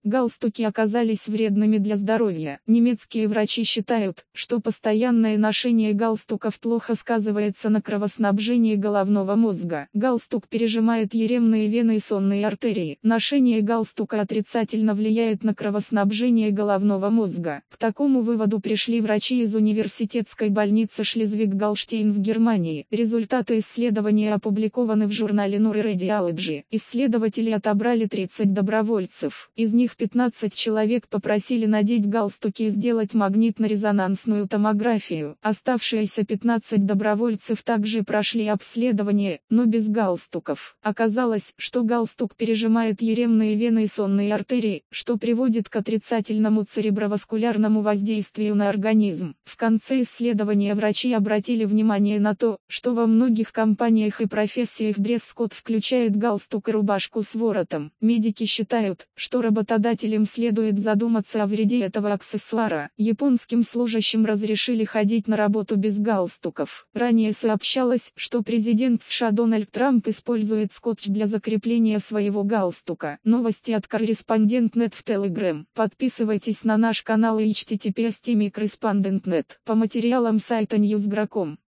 Галстуки оказались вредными для здоровья. Немецкие врачи считают, что постоянное ношение галстуков плохо сказывается на кровоснабжении головного мозга. Галстук пережимает еремные вены и сонные артерии. Ношение галстука отрицательно влияет на кровоснабжение головного мозга. К такому выводу пришли врачи из университетской больницы Шлезвиг-Голштейн в Германии. Результаты исследования опубликованы в журнале Neuroradiology. Исследователи отобрали 30 добровольцев. Из них 15 человек попросили надеть галстуки и сделать магнитно-резонансную томографию. Оставшиеся 15 добровольцев также прошли обследование, но без галстуков. Оказалось, что галстук пережимает еремные вены и сонные артерии, что приводит к отрицательному цереброваскулярному воздействию на организм. В конце исследования врачи обратили внимание на то, что во многих компаниях и профессиях дресс-код включает галстук и рубашку с воротом. Медики считают, что работодателям следует задуматься о вреде этого аксессуара. Японским служащим разрешили ходить на работу без галстуков. Ранее сообщалось, что президент США Дональд Трамп использует скотч для закрепления своего галстука. Новости от Корреспондент.нет в Telegram. Подписывайтесь на наш канал и https://correspondent.net. По материалам сайта Newsgro.com.